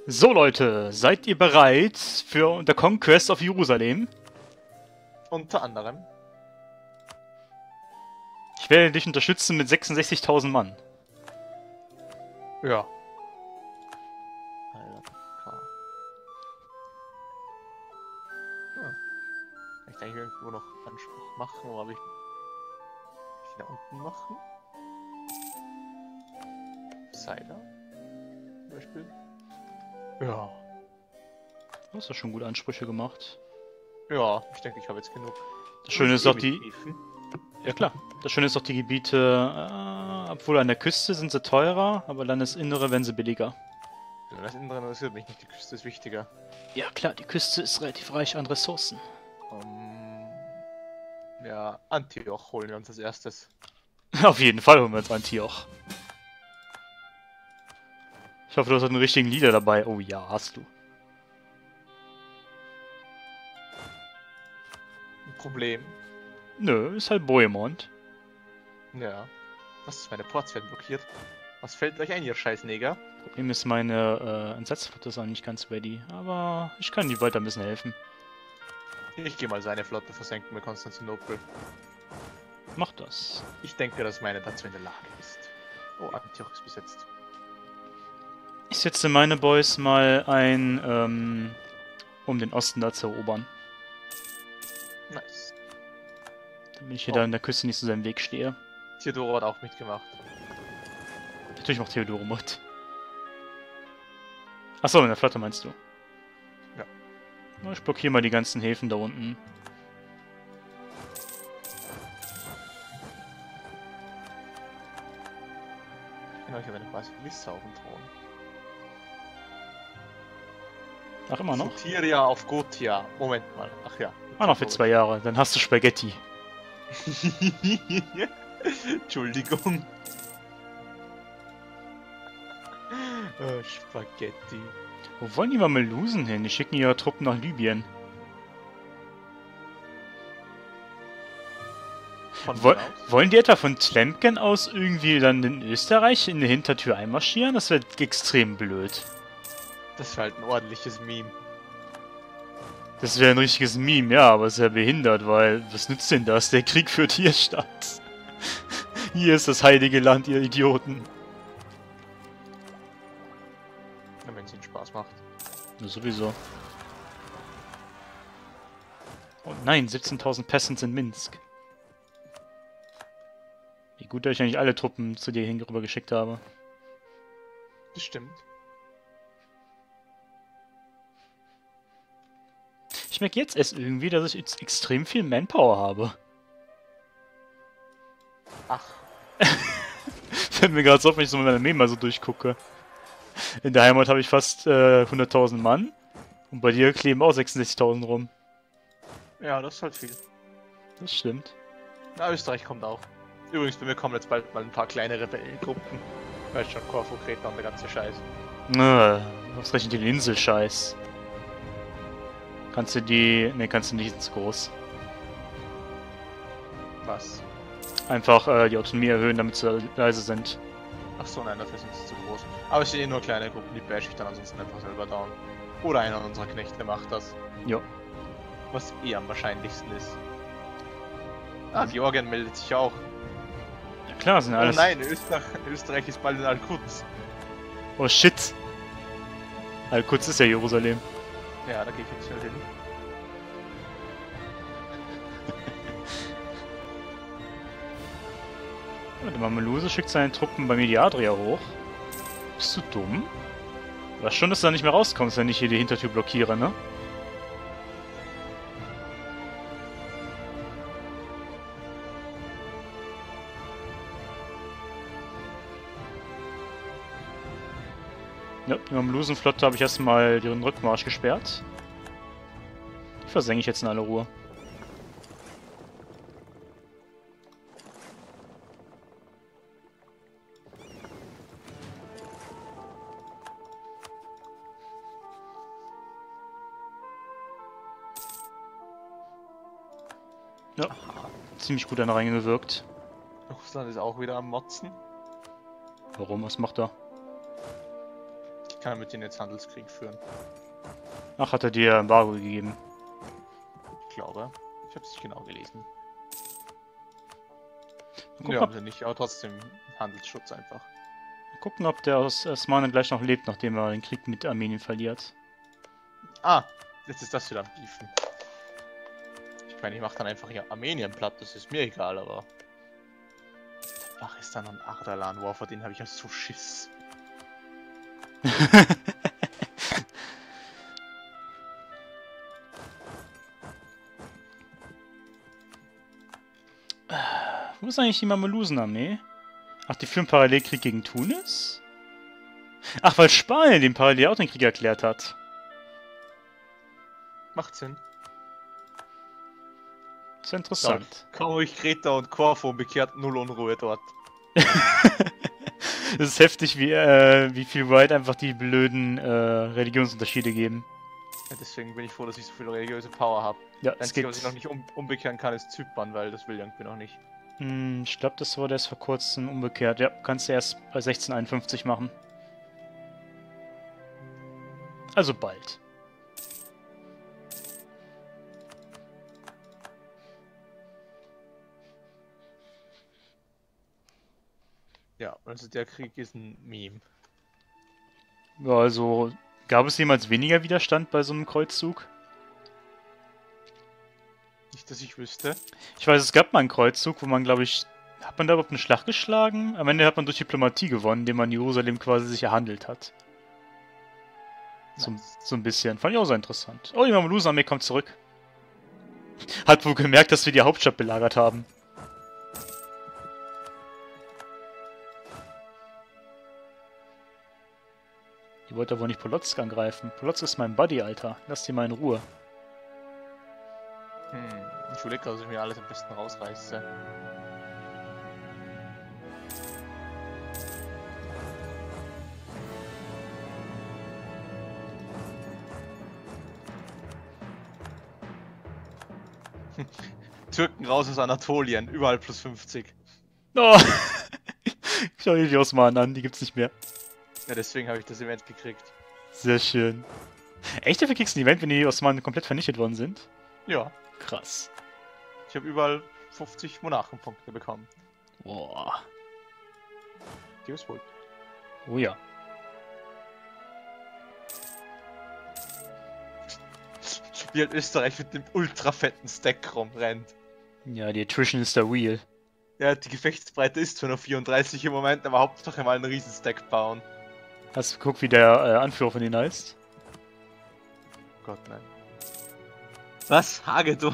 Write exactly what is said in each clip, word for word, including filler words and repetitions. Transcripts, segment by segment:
So Leute, seid ihr bereit für The Conquest of Jerusalem? Unter anderem. Ich werde dich unterstützen mit sechsundsechzigtausend Mann. Ja. Alter, klar. Hm. Kann ich da eigentlich irgendwo noch Anspruch machen? Wo habe ich... Kann ich da unten machen? Cider? Zum Beispiel? Ja. Du hast ja schon gute Ansprüche gemacht. Ja, ich denke, ich habe jetzt genug. Das Schöne ist doch die... Häfen. Ja klar. Das Schöne ist doch die Gebiete, äh, obwohl an der Küste sind sie teurer, aber Landesinnere werden sie billiger. Ja, das Innere interessiert mich nicht, die Küste ist wichtiger. Ja klar, die Küste ist relativ reich an Ressourcen. Um, ja, Antioch holen wir uns als erstes. Auf jeden Fall holen wir uns Antioch. Ich hoffe, du hast einen richtigen Leader dabei. Oh ja, hast du. Ein Problem. Nö, ist halt Bohemond. Ja. Was ist, meine Ports werden blockiert? Was fällt euch ein, ihr Scheißneger? Problem ist, meine äh, Entsatzflotte ist auch nicht ganz ready. Aber ich kann die weiter ein bisschen helfen. Ich gehe mal seine Flotte versenken mit Konstantinopel. Mach das. Ich denke, dass meine dazu in der Lage ist. Oh, Antioch ist besetzt. Ich setze meine Boys mal ein, ähm, um den Osten da zu erobern. Nice. Damit ich hier Oh. da in der Küste nicht so seinem Weg stehe. Theodoro hat auch mitgemacht. Natürlich macht Theodoro mit. Achso, in der Flotte meinst du? Ja. Na, ich blockiere mal die ganzen Häfen da unten. Genau, ich habe eine Basilissa auf dem Thron. Ach, immer noch? Sotiria auf Gotia. Moment mal. Ach ja. Ah, noch für zwei Jahre. Dann hast du Spaghetti. Entschuldigung. Oh, Spaghetti. Wo wollen die Mamelusen hin? Die schicken ja Truppen nach Libyen. Von Woll mir aus? wollen die etwa von Tlemken aus irgendwie dann in Österreich in die Hintertür einmarschieren? Das wird extrem blöd. Das war halt ein ordentliches Meme. Das wäre ein richtiges Meme, ja, aber es ist ja behindert, weil was nützt denn das? Der Krieg führt hier statt. Hier ist das heilige Land, ihr Idioten. Na, wenn es ihnen Spaß macht. Ja, sowieso. Oh nein, siebzehntausend Peasants in Minsk. Wie gut, dass ich eigentlich alle Truppen zu dir hinüber geschickt habe. Das stimmt. Ich merke jetzt erst irgendwie, dass ich jetzt extrem viel Manpower habe. Ach. Fällt mir gerade so auf, wenn ich so mit meiner Armee mal so durchgucke. In der Heimat habe ich fast äh, hunderttausend Mann. Und bei dir kleben auch sechsundsechzigtausend rum. Ja, das ist halt viel. Das stimmt. Na, Österreich kommt auch. Übrigens, bei mir kommen jetzt bald mal ein paar kleine Rebellengruppen. Weißt schon, Korfu, Kreta und der ganze Scheiß. Äh, ausgerechnet den Inselscheiß. Kannst du die... Ne, kannst du nicht, ist zu groß. Was? Einfach äh, die Autonomie erhöhen, damit sie leise sind. Ach so, nein, dafür sind sie zu groß. Aber es sind eh nur kleine Gruppen, die bash ich dann ansonsten einfach selber down. Oder einer unserer Knechte macht das. Jo. Was eh am wahrscheinlichsten ist. Ah, Georgien meldet sich auch. Ja klar, sind Oh alles... nein, Österreich, Österreich ist bald in Al-Quds. Oh shit. Al-Quds ist ja Jerusalem. Ja, da gehe ich jetzt schnell hin. Ja, der Mameluse schickt seine Truppen bei mir die Adria hoch. Bist du dumm? Du weißt schon, dass du da nicht mehr rauskommst, wenn ich hier die Hintertür blockiere, ne? Ja, die Mamelusenflotte habe ich erstmal ihren Rückmarsch gesperrt. Die versenke ich jetzt in aller Ruhe. Ja, ziemlich gut einer reingewirkt. Russland ist auch wieder am Motzen. Warum? Was macht er? Ich kann mit denen jetzt Handelskrieg führen. Ach, hat er dir Embargo gegeben? Ich glaube. Ich habe es nicht genau gelesen. Gucken, Ja, ob, haben sie nicht, aber trotzdem Handelsschutz einfach. gucken, ob der aus Osmanen gleich noch lebt, nachdem er den Krieg mit Armenien verliert. Ah, jetzt ist das wieder am Beefen. Ich meine, ich mache dann einfach hier Armenien platt, das ist mir egal, aber... Pakistan und Ardalan, wow, vor denen habe ich ja so Schiss. Wo ist eigentlich die Mamelusen-Armee? Ach, die führen Parallelkrieg gegen Tunis? Ach, weil Spanien den parallel auch den Krieg erklärt hat. Macht Sinn. Das ist interessant. Kaum ruhig Kreta und Korfu umgekehrt, null Unruhe dort. Es ist heftig, wie, äh, wie viel White einfach die blöden äh, Religionsunterschiede geben. Ja, deswegen bin ich froh, dass ich so viel religiöse Power habe. Ja, Das Einzige, was ich noch nicht um umbekehren kann, ist Zypern, weil das will irgendwie noch nicht. Hm, ich glaube, das wurde erst vor kurzem umgekehrt. Ja, kannst du erst bei sechzehnhunderteinundfünfzig machen. Also bald. Ja, also der Krieg ist ein Meme. Ja, also gab es jemals weniger Widerstand bei so einem Kreuzzug? Nicht, dass ich wüsste. Ich weiß, es gab mal einen Kreuzzug, wo man, glaube ich, hat man da überhaupt eine Schlacht geschlagen? Am Ende hat man durch Diplomatie gewonnen, indem man Jerusalem quasi sich erhandelt hat. So, Nice. so ein bisschen. Fand ich auch sehr interessant. Oh, die Mamelusen-Armee kommt zurück. Hat wohl gemerkt, dass wir die Hauptstadt belagert haben. Die wollte wohl nicht Polotsk angreifen. Polotsk ist mein Buddy, Alter. Lass die mal in Ruhe. Hm, ich überlege, dass ich mir alles am besten rausreiße. Türken raus aus Anatolien, überall plus fünfzig. Oh. Schau dir die Osmanen an, die gibt's nicht mehr. Ja, deswegen habe ich das Event gekriegt. Sehr schön. Echt, dafür kriegst du ein Event, wenn die Osmanen komplett vernichtet worden sind? Ja, Krass. ich habe überall fünfzig Monarchenpunkte bekommen. Boah. Die ist wohl. Oh ja. Wie halt Österreich mit dem ultra fetten Stack rumrennt. Ja, die Attrition ist der Wheel. Ja, die Gefechtsbreite ist zwar nur vierunddreißig im Moment, aber Hauptsache mal einen riesen Stack bauen. Hast du geguckt, wie der äh, Anführer von denen heißt? Gott, nein. Was? Hagedorn?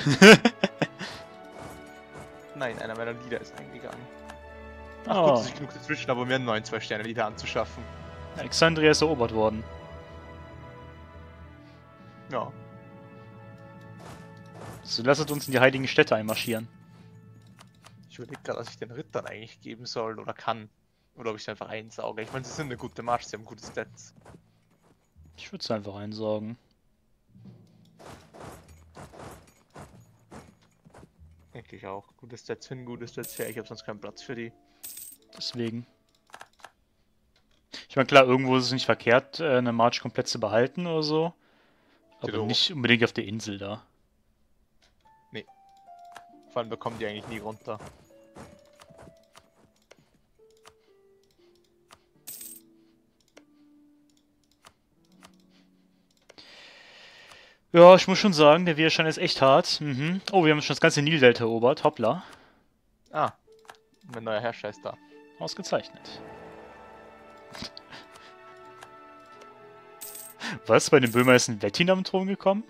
Nein, einer meiner Lieder ist eingegangen. Ach Oh. gut, es ist genug dazwischen, aber mir einen neuen zwei Sterne Lieder anzuschaffen. Alexandria ist erobert worden. Ja. So, lasst uns in die heiligen Städte einmarschieren. Ich überlege gerade, was ich den Rittern eigentlich geben soll oder kann. Oder ob ich sie einfach einsauge. Ich meine, sie sind eine gute Marsch, sie haben gute Stats. Ich würde es einfach einsaugen. Denke ich auch. Gute Stats hin, gute Stats her. Ich habe sonst keinen Platz für die. Deswegen. Ich meine, klar, irgendwo ist es nicht verkehrt, äh, eine March komplett zu behalten oder so. Aber Genau. nicht unbedingt auf der Insel da. Vor allem, da kommen die eigentlich nie runter. Ja, ich muss schon sagen, der Widerstand ist echt hart. Mhm. Oh, wir haben schon das ganze Nildelta erobert. Hoppla. Ah, mein neuer Herrscher ist da. Ausgezeichnet. Was? Bei den Böhmer ist ein Wettin am Thron gekommen?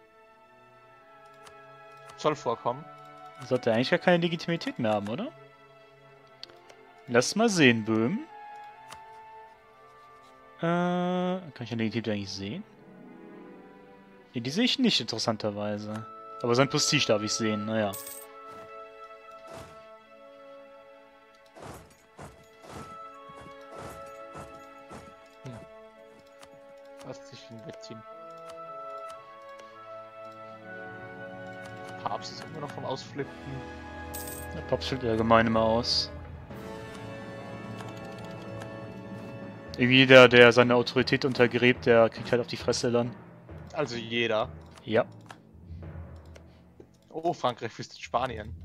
Soll vorkommen. Sollte eigentlich gar keine Legitimität mehr haben, oder? Lass mal sehen, Böhm. Äh, kann ich eine Legitimität eigentlich sehen? Nee, die sehe ich nicht, interessanterweise. Aber sein Prestige darf ich sehen, naja. Lass sich ihn wegziehen. Papst ist immer noch vom Ausflippen. Der Papst fällt allgemein immer aus. Irgendwie jeder, der seine Autorität untergräbt, der kriegt halt auf die Fresse dann. Also jeder. Ja. Oh, Frankreich führt Spanien.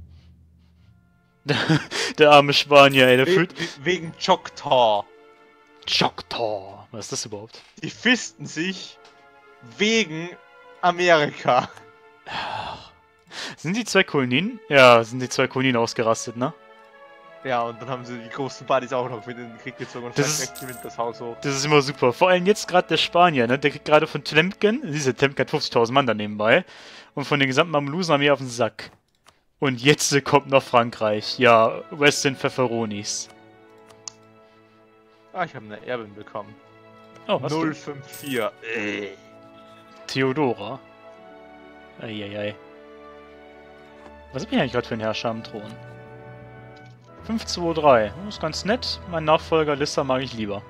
Der arme Spanier, ey, der We fühlt... we wegen Choctaw. Choctaw. Was ist das überhaupt? Die fisten sich wegen Amerika. Sind die zwei Kolonien? Ja, sind die zwei Kolonien ausgerastet, ne? Ja, und dann haben sie die großen Partys auch noch mit in den Krieg gezogen und Das Frankreich ist- gewinnt das Haus hoch. Das ist immer super. Vor allem jetzt gerade der Spanier, ne? Der kriegt gerade von Tlemken, diese Tlemken hat fünfzigtausend Mann da nebenbei, und von den gesamten Mamlusenarmee auf den Sack. Und jetzt äh, kommt noch Frankreich. Ja, Western Pfefferonis. Ah, ich habe eine Erbin bekommen. Oh, was? null fünf vier. Äh. Theodora. Eieiei. Was hab ich eigentlich gerade für einen Herrscher am Thron? fünf zwei drei. Das ist ganz nett. Mein Nachfolger Lissa mag ich lieber.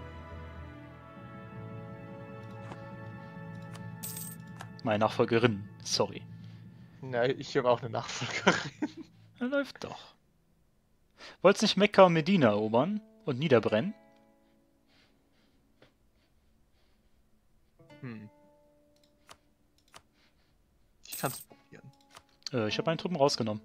Meine Nachfolgerin, sorry. Na, ich habe auch eine Nachfolgerin. Er läuft doch. Wollt's nicht Mekka und Medina erobern und niederbrennen? Hm. Ich kann es probieren. Äh, ich habe meine Truppen rausgenommen.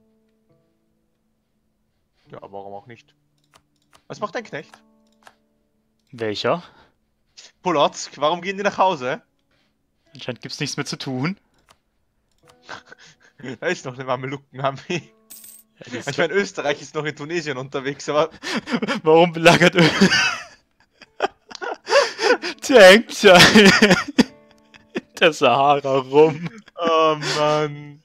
Ja, aber warum auch nicht? Was macht dein Knecht? Welcher? Polotsk, warum gehen die nach Hause? Anscheinend gibt's nichts mehr zu tun. Da ist noch eine Mamelukenarmee. Ja, die ist- Ich meine, Österreich ist noch in Tunesien unterwegs, aber Warum belagert Ö Tankt ja der Sahara rum. oh Mann.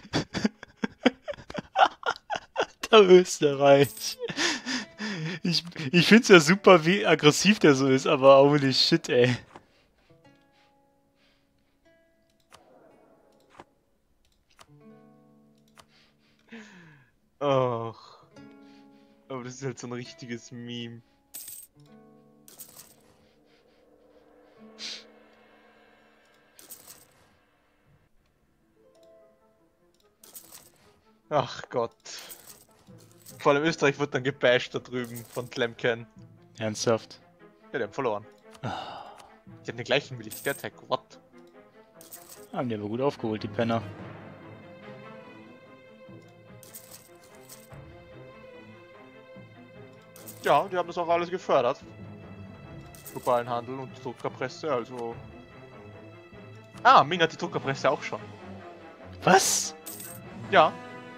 Der Österreich. Ich, ich find's ja super, wie aggressiv der so ist, aber holy shit, ey. Ach. Aber das ist halt so ein richtiges Meme. Ach Gott. Vor allem Österreich wird dann gebasht da drüben von Tlemken. Ernsthaft. Ja, die haben verloren. Ah, Die haben den gleichen Militärtech. What? haben die aber gut aufgeholt, die Penner. Ja, die haben das auch alles gefördert. Globalen Handel und die Druckerpresse, also... Ah, Ming hat die Druckerpresse auch schon. Was? Ja,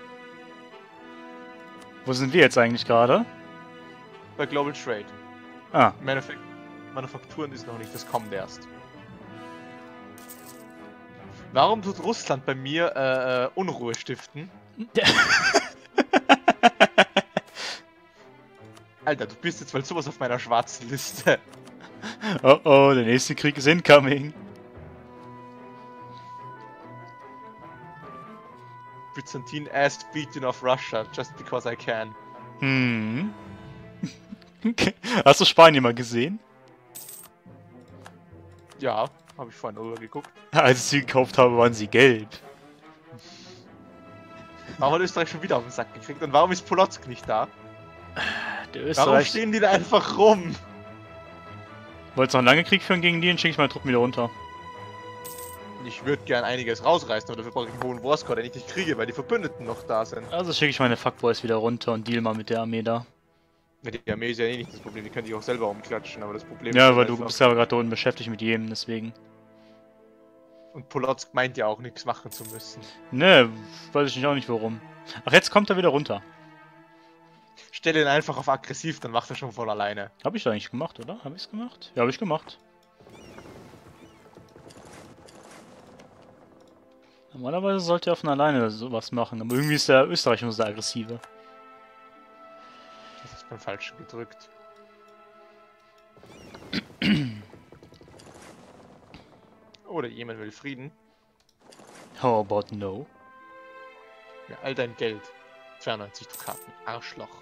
Wo sind wir jetzt eigentlich gerade? bei Global Trade. Ah, Manufak Manufakturen ist noch nicht, das kommt erst. Warum tut Russland bei mir äh, äh, Unruhe stiften? Alter, du bist jetzt mal sowas auf meiner schwarzen Liste. oh oh, der nächste Krieg ist incoming. Byzantine asked beating of Russia just because I can. Hm. Okay. Hast du Spanien mal gesehen? Ja, habe ich vorhin drüber geguckt. Als ich sie gekauft habe, waren sie gelb. Warum hat Österreich schon wieder auf den Sack gekriegt? Und warum ist Polotsk nicht da? Der Warum Österreich... stehen die da einfach rum? Wolltest du noch lange Krieg führen gegen die? Dann schicke ich meine Truppen wieder runter. Ich würde gern einiges rausreißen, aber dafür brauche ich einen hohen Warscore, den ich nicht kriege, weil die Verbündeten noch da sind. Also schicke ich meine Fuckboys wieder runter und deal mal mit der Armee da. Ja, die Armee ist ja eh nicht das Problem, die können dich auch selber umklatschen, aber das Problem Ja, ist weil du einfach- bist ja gerade da unten beschäftigt mit jedem, deswegen. Und Polotsk meint ja auch nichts machen zu müssen. Ne, weiß ich nicht auch nicht warum. Ach, jetzt kommt er wieder runter. Stell ihn einfach auf aggressiv, dann macht er schon von alleine. Habe ich eigentlich gemacht, oder? Habe ich es gemacht? Ja, habe ich gemacht. Normalerweise sollte er von alleine sowas machen, aber irgendwie ist der Österreich nur der aggressive. Das ist beim Falschen gedrückt. Oder jemand will Frieden. How about no? Ja, all dein Geld. zweiundneunzig Dukaten. Arschloch.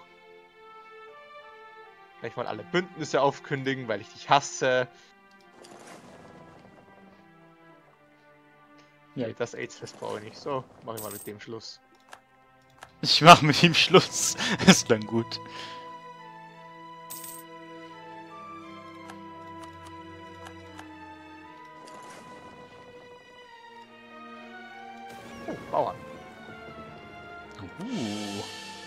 Gleich mal alle Bündnisse aufkündigen, weil ich dich hasse. Ja. Nee, das AIDS-Fest brauche ich nicht. So, mach ich mal mit dem Schluss. Ich mache mit ihm Schluss. Ist dann gut. Oh, Bauern. Uh.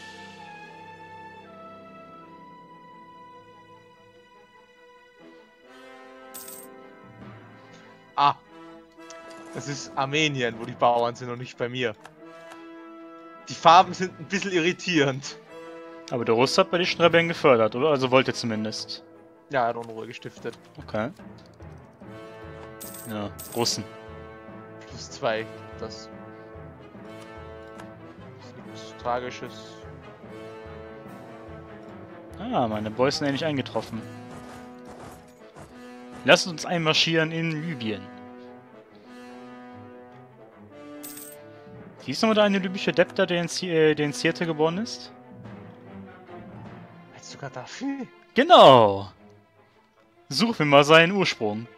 Ah. Das ist Armenien, wo die Bauern sind und nicht bei mir. Die Farben sind ein bisschen irritierend. Aber der Russ hat bei den Rebellen gefördert, oder? Also wollte zumindest. Ja, er hat Unruhe gestiftet. Okay. Ja, Russen. Plus zwei. Das. Das ist nichts Tragisches. Ah, meine Boys sind endlich eingetroffen. Lasst uns einmarschieren in Libyen. Hieß nochmal der eine libysche Depp da, der in, äh, der in Sirte geboren ist? Jetzt sogar dafür? Genau! Such mir mal seinen Ursprung.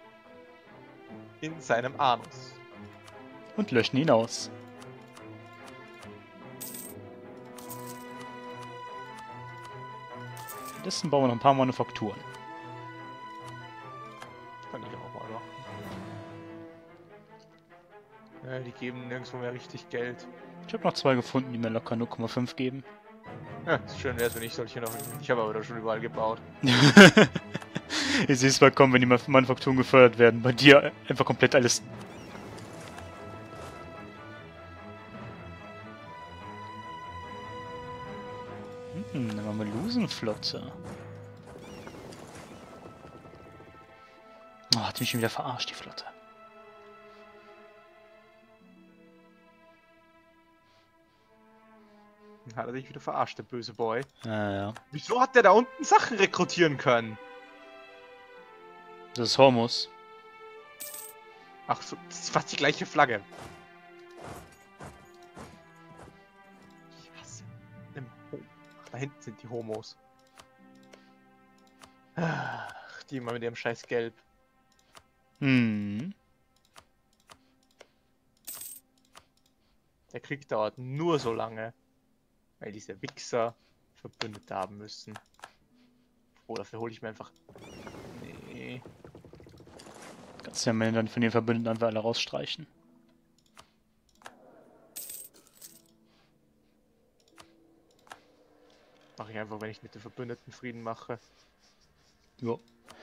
In seinem Anus. Und löschen ihn aus. Stattdessen bauen wir noch ein paar Manufakturen. Kann ich auch mal machen. Ja, die geben nirgendwo mehr richtig Geld. Ich habe noch zwei gefunden, die mir locker null Komma fünf geben. Ja, ist schön wäre es, wenn ich solche noch. Ich habe aber da schon überall gebaut. Ich sehe es mal kommen, wenn die Manufakturen gefördert werden. Bei dir einfach komplett alles. Hm, eine Mamelusenflotte. Oh, hat mich schon wieder verarscht, die Flotte. Hat er dich wieder verarscht, der böse Boy. Ja, ja. Wieso hat der da unten Sachen rekrutieren können? Das ist Hormus. Ach so, das ist fast die gleiche Flagge. Ich hasse den Ho- Ach, da hinten sind die Homos. Ach, die immer mit ihrem scheiß Gelb. Hm. Der Krieg dauert nur so lange, weil diese Wichser Verbündete haben müssen. Oh, dafür hole ich mir einfach... Nee. Kannst du ja mal dann von den Verbündeten einfach alle rausstreichen. Mache ich einfach, wenn ich mit den Verbündeten Frieden mache. Jo.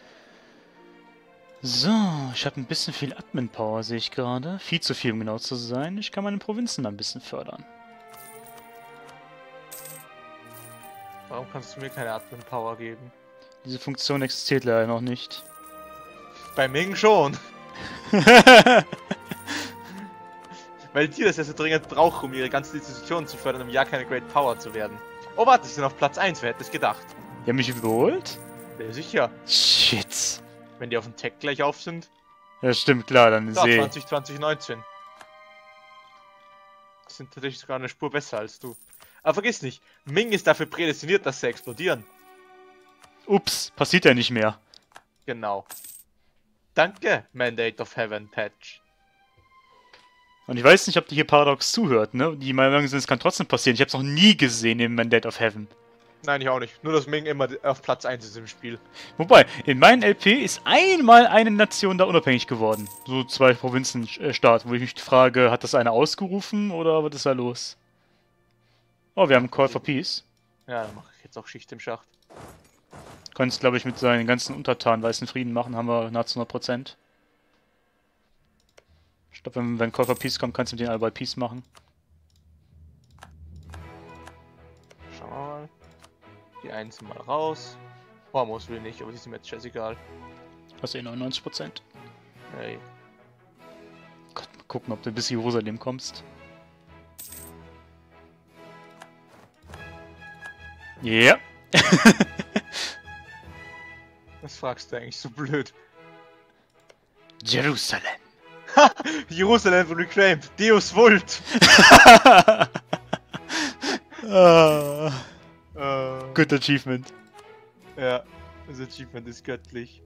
So, ich habe ein bisschen viel Admin-Power, sehe ich gerade. Viel zu viel, um genau zu sein. Ich kann meine Provinzen ein bisschen fördern. Warum kannst du mir keine Admin-Power geben? Diese Funktion existiert leider noch nicht. Bei Ming schon! Weil die das ja so dringend brauchen, um ihre ganzen Institutionen zu fördern, um ja keine Great Power zu werden. Oh warte, sie sind auf Platz eins, wer hätte es gedacht? Die haben mich überholt? Ja, sicher. Shit. Wenn die auf dem Tech gleich auf sind. Ja, stimmt, klar, dann Ja, sehe zwanzig, zwanzig, neunzehn. Die sind tatsächlich sogar eine Spur besser als du. Aber vergiss nicht, Ming ist dafür prädestiniert, dass sie explodieren. Ups, passiert ja nicht mehr. Genau. Danke, Mandate of Heaven Patch. Und ich weiß nicht, ob die hier Paradox zuhört, ne? Die Meinung sind, es kann trotzdem passieren. Ich habe es noch nie gesehen im Mandate of Heaven. Nein, ich auch nicht. Nur, dass Ming immer auf Platz eins ist im Spiel. Wobei, in meinem L P ist einmal eine Nation da unabhängig geworden. So zwei Provinzenstaaten, wo ich mich frage, hat das einer ausgerufen oder was ist da los? Oh, wir haben Call for Peace. Ja, dann mache ich jetzt auch Schicht im Schacht. Kannst, glaube ich, mit seinen ganzen Untertanen weißen Frieden machen, haben wir nahezu hundert Prozent. Ich glaube, wenn, wenn Call for Peace kommt, kannst du mit denen alle bei Peace machen. Schauen wir mal. Die eins mal raus. Hormus will nicht, aber die sind mir jetzt scheißegal. Hast du eh neunundneunzig Prozent. Hey. Gott, mal gucken, ob du bis Jerusalem kommst. Ja. Yeah. Was fragst du eigentlich so blöd? Jerusalem. Jerusalem reclaimed. Deus Vult. ah, uh, good achievement. Ja, das Achievement ist göttlich.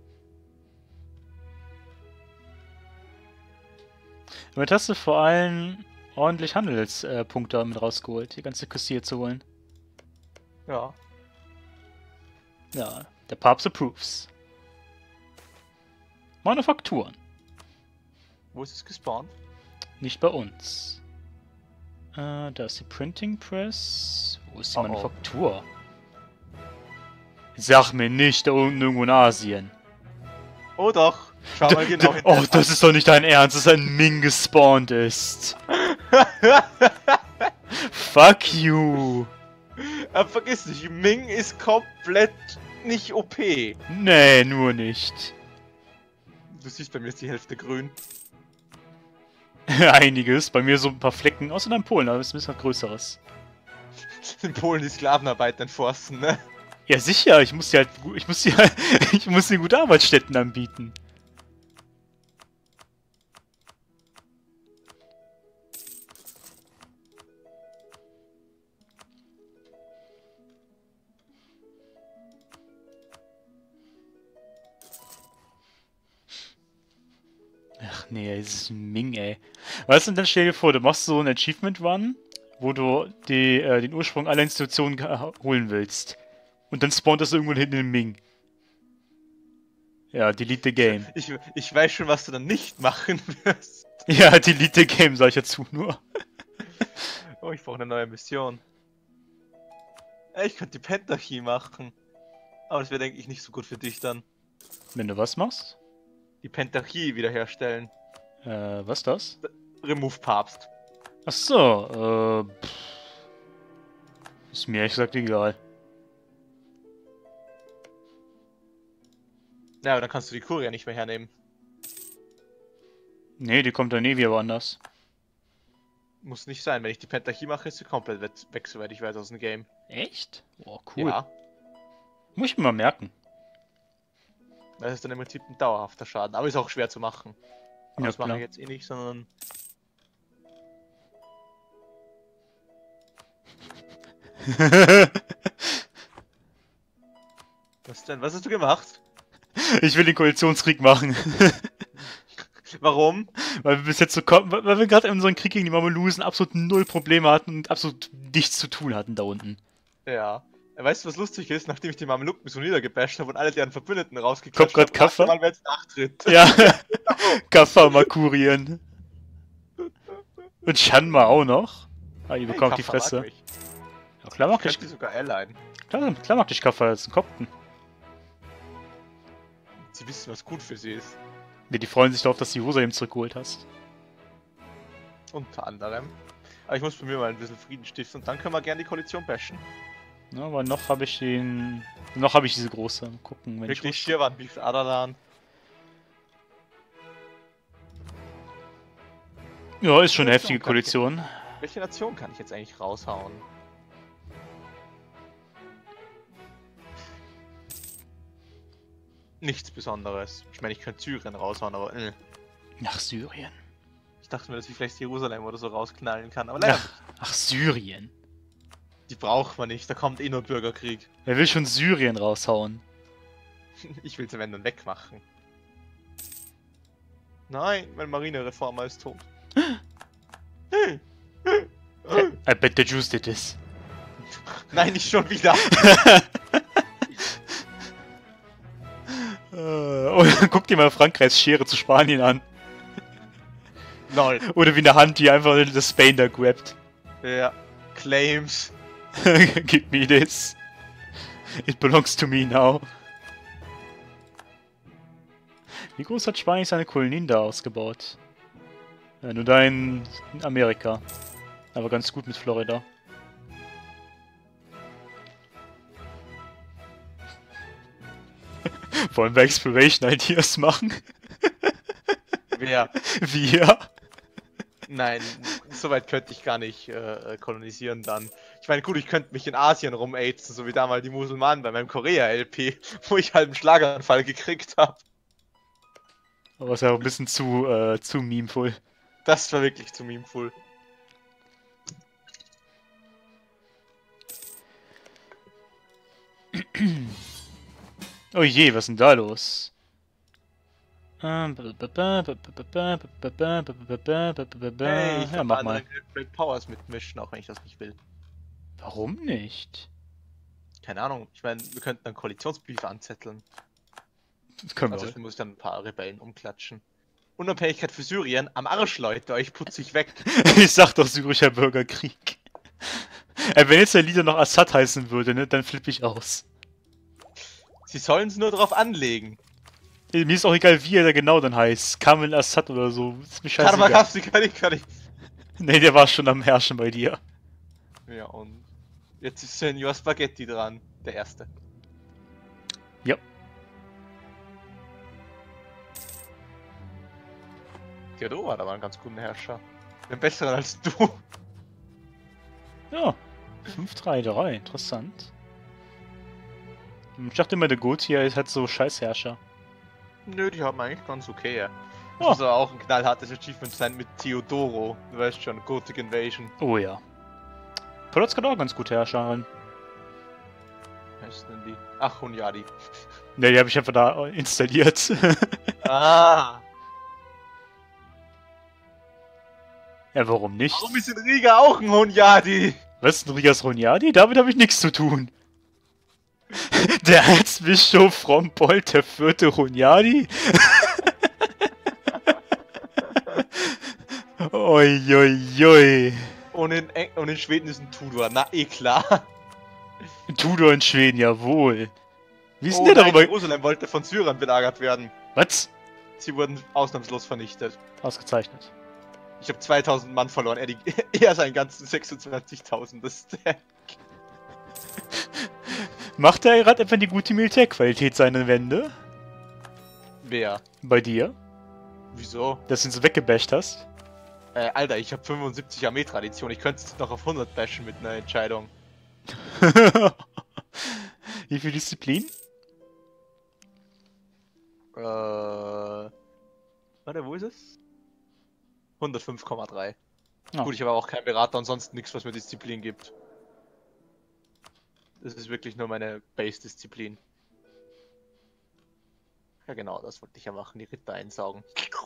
Damit hast du vor allem ordentlich Handelspunkte mit rausgeholt, die ganze Küste hier zu holen. Ja. Ja, der Papst approves. Manufakturen. Wo ist es gespawnt? Nicht bei uns. Äh, da ist die Printing Press. Wo ist die Oh, oh. Manufaktur? Sag mir nicht, da unten irgendwo in Asien. Oh doch, schau mal genau hin. Oh, das ist doch nicht dein Ernst, dass ein Ming gespawnt ist. Fuck you. Aber vergiss nicht, Ming ist komplett nicht O P. Nee, nur nicht. Du siehst, bei mir ist die Hälfte grün. Einiges, bei mir so ein paar Flecken, außer in Polen, aber das ist ein bisschen was Größeres. In Polen die Sklavenarbeit enforcen, ne? Ja sicher, ich muss dir halt, gu- ich muss dir, ich muss dir gute Arbeitsstätten anbieten. Ach nee, es ist ein Ming, ey. Weißt du, und dann stell dir vor, du machst so ein Achievement-Run, wo du die, äh, den Ursprung aller Institutionen ka- holen willst. Und dann spawnt das irgendwo hinten in Ming. Ja, delete the game. Ich, ich weiß schon, was du dann nicht machen wirst. Ja, delete the game, sag ich dazu nur. Oh, ich brauche eine neue Mission. Ey, ich könnte die Pentarchie machen. Aber das wäre, denke ich, nicht so gut für dich dann. Wenn du was machst? Die Pentarchie wiederherstellen. Äh, was das? Remove Papst. Ach so, äh, pff. Ist mir ehrlich gesagt egal. Ja, aber dann kannst du die Kurie nicht mehr hernehmen. Nee, die kommt dann eh wieder woanders. Muss nicht sein. Wenn ich die Pentarchie mache, ist sie komplett weg, weg, soweit ich weiß, aus dem Game. Echt? Oh, cool. Ja. Muss ich mir mal merken. Das ist dann im Prinzip ein dauerhafter Schaden. Aber ist auch schwer zu machen. Aber Ja, das mache klar. ich jetzt eh nicht, sondern... Was denn? Was hast du gemacht? Ich will den Koalitionskrieg machen. Warum? Weil wir bis jetzt so kommen, weil wir gerade in unserem Krieg gegen die Mamelusen absolut null Probleme hatten und absolut nichts zu tun hatten da unten. Ja. Weißt du, was lustig ist? Nachdem ich die Mameluken so niedergebasht habe und alle deren Verbündeten Kommt rausgeklatscht grad habe, Kaffer? mal, wer jetzt nachtritt. Ja, Kaffa mal kurieren. Und Shanma auch noch. Ah, die bekommt die Kaffer mag Fresse. mich. Ja, klar mag Ich dich, könnte sogar Airline. klar, klar mag dich Kaffa, das ist ein Kopten. Sie wissen, was gut für sie ist. Ja, die freuen sich darauf, dass du Jerusalem zurückgeholt hast. Unter anderem. Aber ich muss bei mir mal ein bisschen Frieden stiften und dann können wir gerne die Koalition bashen. Ja, aber noch habe ich den... Noch habe ich diese große. Mal gucken, wenn Wirklich ich... Shirvan bis Adalan. Ja, ist schon eine heftige Koalition Koalition. Welche Nation kann ich jetzt eigentlich raushauen? Nichts Besonderes. Ich meine, ich könnte Syrien raushauen, aber äh. Nach Syrien. Ich dachte mir, dass ich vielleicht Jerusalem oder so rausknallen kann, aber leider Ach, ach, Syrien. die braucht man nicht, da kommt eh nur Bürgerkrieg. Wer will schon Syrien raushauen? Ich will es am Ende wegmachen. Nein, mein Marinereformer ist tot. I bet the Jews did this. Nein, nicht schon wieder. Äh, oh, guck dir mal Frankreichs Schere zu Spanien an. Lol. Oder wie eine Hand, die einfach das Spain da grabt. Ja. Claims. Give me this. It belongs to me now. Wie groß hat Spanien seine Kolonien da ausgebaut? Ja, nur da in Amerika. Aber ganz gut mit Florida. Wollen wir Exploration Ideas machen? Wer? Wir? Nein, soweit könnte ich gar nicht äh, kolonisieren dann. Ich meine, gut, ich könnte mich in Asien rumaizen, so wie damals die Musulmanen bei meinem Korea-L P, wo ich halt einen Schlaganfall gekriegt habe. Aber ist ja auch ein bisschen zu, äh, zu memeful. Das war wirklich zu memeful. Oh je, was ist denn da los? Ähm, Hey, ich ja, kann mach bei mal. anderen Great Powers mitmischen, auch wenn ich das nicht will. Warum nicht? Keine Ahnung, ich meine, wir könnten dann Koalitionsbriefe anzetteln. Das können wir. Also dafür muss ich dann ein paar Rebellen umklatschen. Unabhängigkeit für Syrien am Arsch, Leute, euch putze ich weg. Ich sag doch syrischer Bürgerkrieg. Äh, wenn jetzt der Lieder noch Assad heißen würde, ne, dann flippe ich aus. Sie sollen es nur drauf anlegen. Äh, Mir ist auch egal, wie er da genau dann heißt. Kamel Assad oder so. Ist mir scheißegal. Karmakowski kann ich, kann ich. Nee, der war schon am Herrschen bei dir. Ja, und jetzt ist Senior Spaghetti dran, der erste. Ja. Theodor war da mal ein ganz guter Herrscher. Ein besseren als du. Ja. fünf drei drei, interessant. Ich dachte immer, der Gotier ist halt so Scheißherrscher. Nö, die haben eigentlich ganz okay, ja. Das Oh. muss aber auch ein knallhartes Achievement sein mit Theodoro. Du weißt schon, Gothic Invasion. Oh ja. Polotsk hat auch ganz gute Herrscherin. Was ist denn die? Ach, Hunyadi. Ne, die habe ich einfach da installiert. Ah! Ja, warum nicht? Warum ist in Riga auch ein Hunyadi? Was ist ein Rigas Roniadi? Damit habe ich nichts zu tun. Der Erzbischof Frompold, der vierte Roniadi? Oi, oi, oi. Und in, Eng und in Schweden ist ein Tudor, na eh klar. Tudor in Schweden, jawohl. Wie ist denn Oh der nein, darüber... Jerusalem wollte von Syrern belagert werden. Was? Sie wurden ausnahmslos vernichtet. Ausgezeichnet. Ich habe zweitausend Mann verloren, er, die, er seinen ganzen sechsundzwanzigtausend. Das ist der... Macht er gerade etwa die gute Militärqualität seine Wende? Wer? Bei dir? Wieso? Dass du ihn so weggebasht hast? Äh, Alter, ich habe fünfundsiebzig Armee-Tradition. Ich könnte es noch auf hundert bashen mit einer Entscheidung. Wie viel Disziplin? Äh... Warte, wo ist es? hundertfünf Komma drei. Oh. Gut, ich habe auch keinen Berater und sonst nichts, was mir Disziplin gibt. Das ist wirklich nur meine Base-Disziplin. Ja genau, das wollte ich ja machen, die Ritter einsaugen.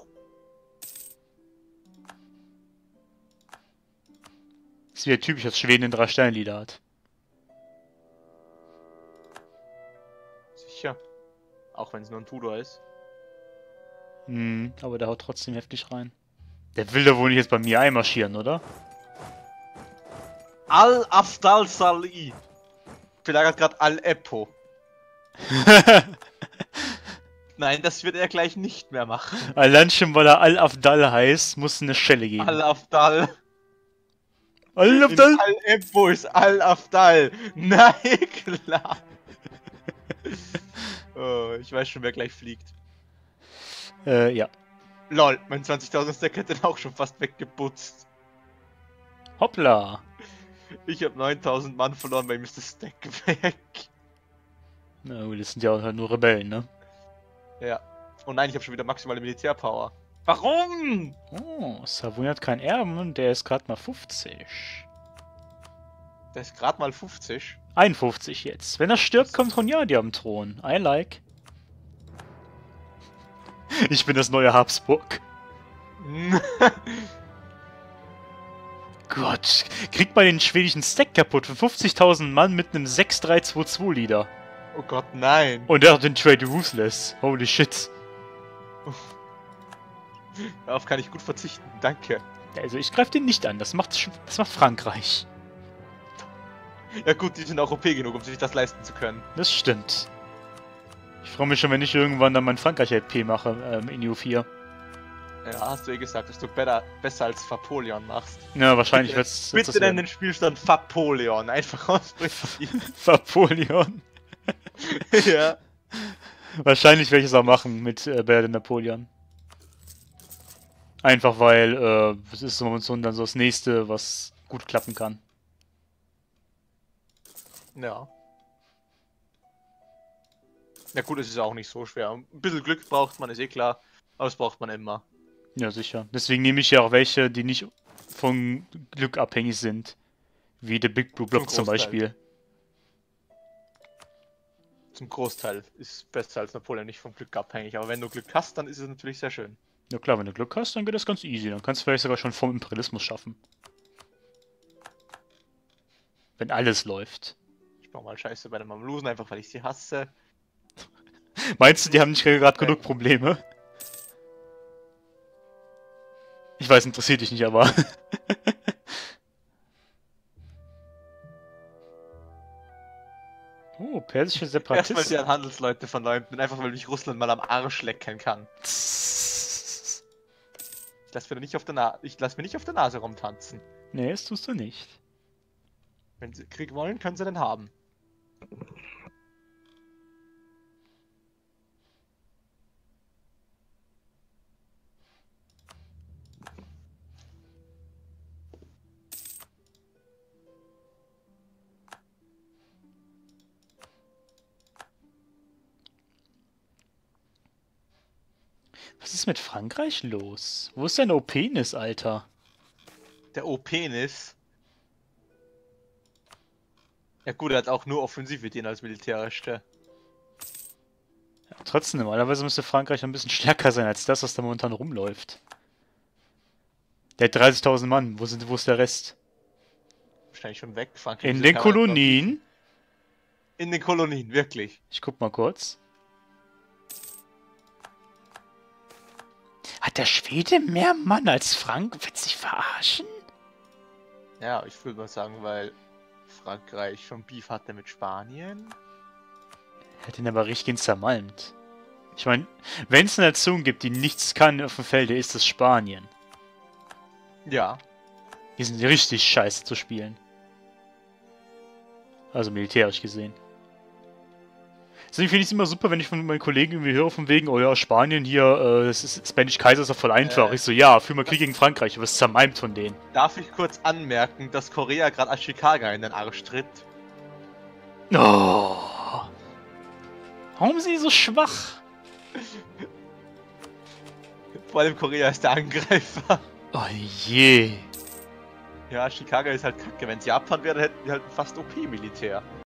Das ist wieder typisch, dass Schweden in drei Sternlieder hat. Sicher. Auch wenn es nur ein Tudor ist. Hm, aber der haut trotzdem heftig rein. Der will doch wohl nicht jetzt bei mir einmarschieren, oder? Al-Afdal Salih. Belagert gerade Aleppo. Nein, das wird er gleich nicht mehr machen. Allein schon, weil er Al-Afdal heißt, muss es eine Schelle geben. Al-Afdal. Al-Afdal? In Aleppo ist Al-Afdal. Na klar. Oh, ich weiß schon, wer gleich fliegt. Äh, ja. Lol, mein zwanzigtausend Stack hätte den auch schon fast weggeputzt. Hoppla. Ich habe neuntausend Mann verloren, weil ihm ist das Stack weg. Na gut, das sind ja auch halt nur Rebellen, ne? Ja. Oh nein, ich habe schon wieder maximale Militärpower. Warum? Oh, Savoy hat keinen Erben und der ist gerade mal fünfzig. Der ist gerade mal fünfzig. einundfünfzig jetzt. Wenn er stirbt, kommt Roniadi am Thron. I like. Ich bin das neue Habsburg. Gott, kriegt mal den schwedischen Stack kaputt von fünfzigtausend Mann mit einem sechs drei zwei zwei Leader. Oh Gott, nein. Und der hat den Trade Ruthless. Holy shit. Darauf kann ich gut verzichten, danke. Also ich greife den nicht an, das macht, Sch- das macht Frankreich. Ja gut, die sind auch O P genug, um sich das leisten zu können. Das stimmt. Ich freue mich schon, wenn ich irgendwann dann mein Frankreich-L P mache ähm, in U vier. Ja, hast du eh gesagt, dass du better, besser als Fapoleon machst. Ja, wahrscheinlich Bitte, wird's bitte das nenn werden. den Spielstand Fapoleon, einfach aussprechen. Napoleon. Ja. Wahrscheinlich werde ich es auch machen mit äh, Bärde Napoleon. Einfach weil äh, es ist so, so dann so das nächste, was gut klappen kann. Ja. Ja gut, es ist auch nicht so schwer. Ein bisschen Glück braucht man, ist eh klar. Aber das braucht man immer. Ja, sicher. Deswegen nehme ich ja auch welche, die nicht von Glück abhängig sind. Wie der Big Blue Block zum Großteil. Beispiel. Zum Großteil ist besser als Napoleon nicht vom Glück abhängig. Aber wenn du Glück hast, dann ist es natürlich sehr schön. Ja klar, wenn du Glück hast, dann geht das ganz easy. Dann kannst du vielleicht sogar schon vom Imperialismus schaffen. Wenn alles läuft. Ich mach mal Scheiße bei den Mamlusen, einfach weil ich sie hasse. Meinst du, die haben nicht gerade genug Probleme? Ich weiß, interessiert dich nicht, aber... Oh, persische Erstmal Separatisten. die an Handelsleute verleumden, einfach weil mich Russland mal am Arsch lecken kann. Tss. Ich lass mir nicht auf der Na ich lass mir nicht auf der Nase rumtanzen. Nee, das tust du nicht. Wenn sie Krieg wollen, können sie den haben. Was ist mit Frankreich los? Wo ist dein O-Penis, Alter? Der O-Penis. Ja gut, er hat auch nur offensiv mit denen als militärische. Ja, trotzdem, normalerweise müsste Frankreich ein bisschen stärker sein als das, was da momentan rumläuft. Der hat dreißigtausend Mann. Wo, sind, wo ist der Rest? Wahrscheinlich schon weg. Frankreich In ist den ja permanent Kolonien? In den Kolonien, wirklich. Ich guck mal kurz. Hat der Schwede mehr Mann als Frank? Willst du dich verarschen? Ja, ich würde mal sagen, weil Frankreich schon Beef hatte mit Spanien. Er hat ihn aber richtig zermalmt. Ich meine, wenn es eine Nation gibt, die nichts kann auf dem Felde, ist es Spanien. Ja. Die sind richtig scheiße zu spielen. Also militärisch gesehen. Deswegen finde ich es immer super, wenn ich von meinen Kollegen irgendwie höre, von wegen, oh ja, Spanien hier, äh, das ist Spanish Kaiser ist doch voll einfach. Äh, ich so, ja, führ mal Krieg gegen Frankreich, du wirst zermalmt von denen. Darf ich kurz anmerken, dass Korea gerade Ashikaga in den Arsch tritt? Oh. Warum sind die so schwach? Vor allem Korea ist der Angreifer. Oh je. Ja, Ashikaga ist halt kacke. Wenn sie Japan wäre, hätten wir halt fast O P-Militär.